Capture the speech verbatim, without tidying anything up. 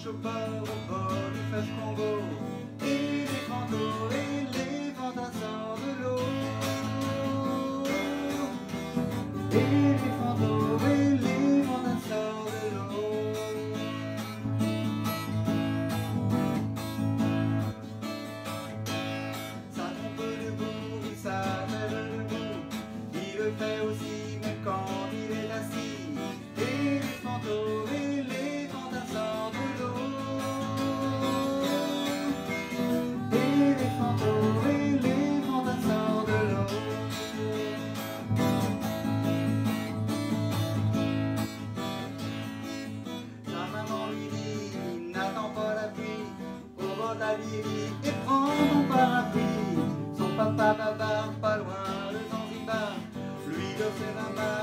chauffeur au bord du fleuve Congo. Et les fantômes et les fantassins de l'eau. Et les fantômes et les fantassins de l'eau. Ça trompe debout, oui ça nage debout. Il le fait aussi même quand il est assis. Et les fantômes et les fantassins de l'eau. Et les fantômes et les fantassins de l'eau. Sa maman lui dit, n'attends pas la pluie, au bord de la rivière et prends ton parapluie. Son papa bavarde pas loin de Zanzibar, lui offre un bar.